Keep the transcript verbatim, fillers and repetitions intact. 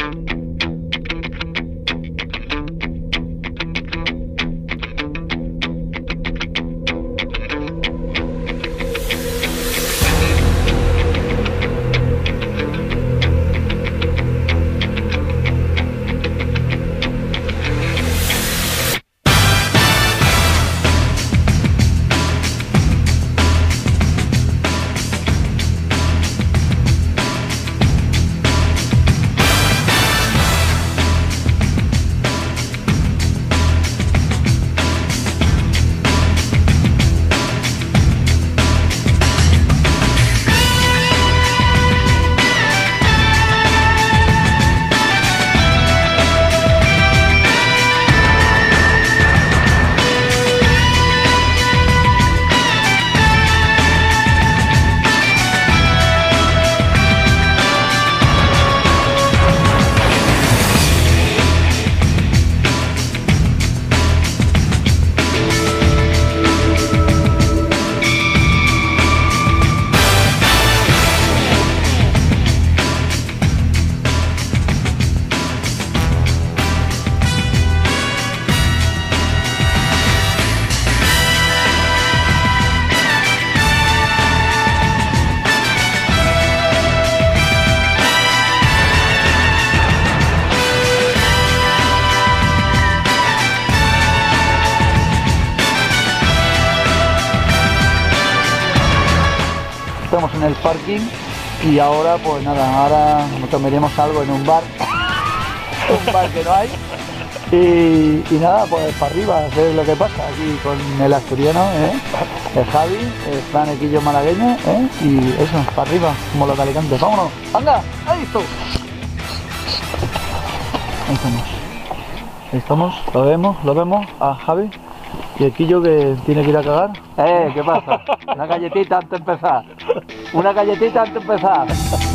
Estamos en el parking y ahora pues nada, ahora nos tomaremos algo en un bar, un bar que no hay, y, y nada, pues para arriba, a ver lo que pasa aquí con el asturiano, ¿eh? El Javi, el flanequillo malagueño, ¿eh? Y eso, para arriba, como los de Alicante. ¡Vámonos! ¡Anda! ¡Ahí está! Ahí estamos. Ahí estamos, lo vemos, lo vemos a Javi. Y el Quillo que tiene que ir a cagar. Eh, ¿qué pasa? Una galletita antes de empezar. Una galletita antes de empezar.